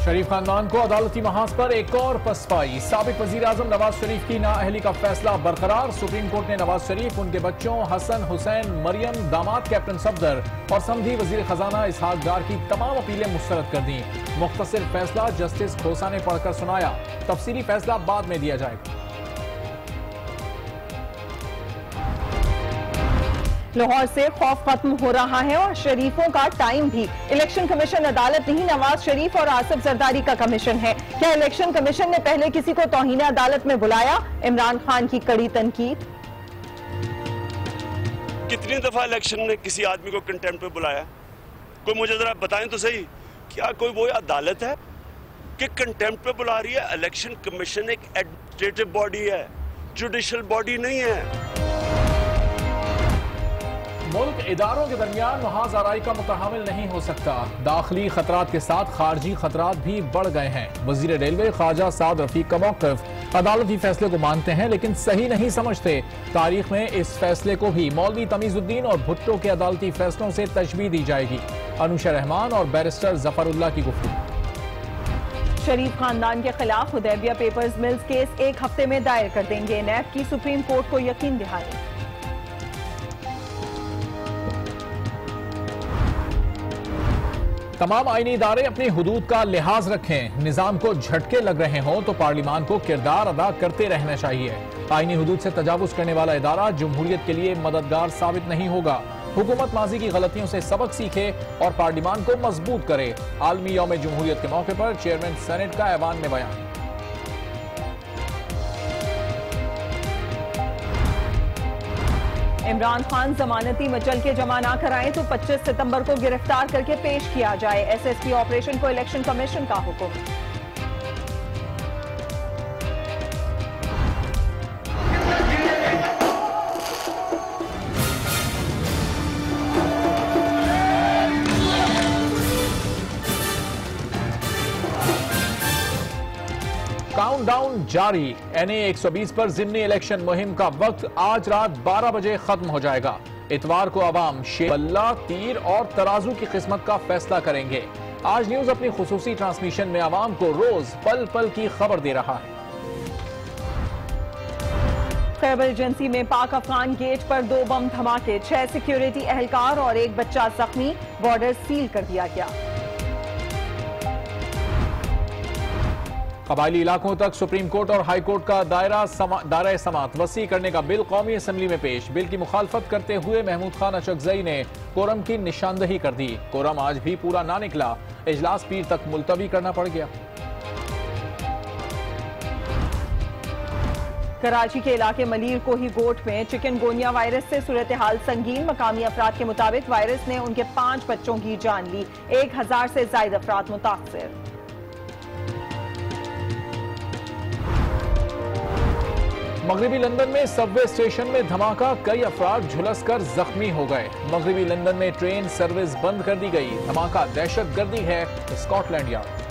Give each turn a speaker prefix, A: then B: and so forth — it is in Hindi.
A: शरीफ खानदान को अदालती महाज पर एक और पसपाई। साबिक वजीर आजम नवाज शरीफ की नाअहली का फैसला बरकरार। सुप्रीम कोर्ट ने नवाज शरीफ, उनके बच्चों हसन, हुसैन, मरियम, दामाद कैप्टन सफदर और समधी वजीर खजाना इसहाक डार की तमाम अपीलें मुस्तरद कर दी। मुख्तसर फैसला जस्टिस खोसा ने पढ़कर सुनाया। तफसीली फैसला बाद में दिया जाएगा।
B: लाहौर से खौफ खत्म हो रहा है और शरीफों का टाइम भी। इलेक्शन कमीशन अदालत नहीं, नवाज शरीफ और आसिफ जरदारी का कमीशन है। क्या इलेक्शन कमीशन ने पहले किसी को तौहीन अदालत में बुलाया? इमरान खान की कड़ी तनकीद।
C: कितनी दफा इलेक्शन ने किसी आदमी को कंटेम्प्ट पे बुलाया? कोई मुझे जरा बताएं तो सही, क्या कोई वो अदालत है कि कंटेम्प्ट पे बुला रही है? इलेक्शन कमीशन एक एडमिनिस्ट्रेटिव बॉडी है, जुडिशियल बॉडी नहीं है।
A: मुल्क इदारों के दरमियान महाज आराई का मुतहामिल नहीं हो सकता। दाखिली खतरात के साथ खारजी खतरात भी बढ़ गए हैं। वजीर रेलवे ख्वाजा साद रफीक का मौक़िफ़, अदालती फैसले को मानते हैं लेकिन सही नहीं समझते। तारीख में इस फैसले को भी मौलवी तमीजुद्दीन और भुट्टो के अदालती फैसलों से तशबीह दी जाएगी। अनुशा रहमान और बैरिस्टर जफरुल्लाह की गुफ्तगू।
B: शरीफ खानदान के खिलाफ हुदैबिया पेपर्स मिल्स केस एक हफ्ते में दायर कर देंगे। नैब की सुप्रीम कोर्ट को यकीन दिहाई।
A: तमाम आईनी इदारे अपनी हुदूद का लिहाज रखें। निजाम को झटके लग रहे हों तो पार्लियामान को किरदार अदा करते रहना चाहिए। आईनी हुदूद से तजावुज करने वाला इदारा जमहूरियत के लिए मददगार साबित नहीं होगा। हुकूमत माजी की गलतियों से सबक सीखे और पार्लियामान को मजबूत करे। आलमी यौम जमहूरियत के मौके पर चेयरमैन सेनेट का ऐवान में बयान।
B: इमरान खान जमानती मचल के जमा ना कराएं तो 25 सितंबर को गिरफ्तार करके पेश किया जाए। एसएसपी ऑपरेशन को इलेक्शन कमीशन का हुक्म।
A: काउंटडाउन जारी। NA 120 पर जिमनी इलेक्शन मुहिम का वक्त आज रात 12 बजे खत्म हो जाएगा। इतवार को अवाम बल्ला, तीर और तराजू की किस्मत का फैसला करेंगे। आज न्यूज अपनी खुसूसी ट्रांसमिशन में अवाम को रोज पल पल की खबर दे रहा है।
B: खैबर एजेंसी में पाक अफगान गेट पर 2 बम धमाके, 6 सिक्योरिटी एहलकार और 1 बच्चा जख्मी। बॉर्डर सील कर दिया गया।
A: कबायली इलाकों तक सुप्रीम कोर्ट और हाई कोर्ट का दायरा समात वसी करने का बिल कौमी असम्बली में पेश। बिल की मुखालफत करते हुए महमूद खान अचकजई ने कोरम की निशानदही कर दी। कोरम आज भी पूरा ना निकला, इजलास पीर तक मुलतवी करना पड़ गया।
B: कराची के इलाके मलीर कोही गोट में चिकनगोनिया वायरस से सूरत हाल संगीन। मकामी अफराद के मुताबिक वायरस ने उनके 5 बच्चों की जान ली। 1000 से ज्यादा अफराद मुतासर।
A: मगरबी लंदन में सबवे स्टेशन में धमाका, कई अफराद झुलस कर जख्मी हो गए। मगरबी लंदन में ट्रेन सर्विस बंद कर दी गई। धमाका दहशतगर्दी है, स्कॉटलैंड यार्ड।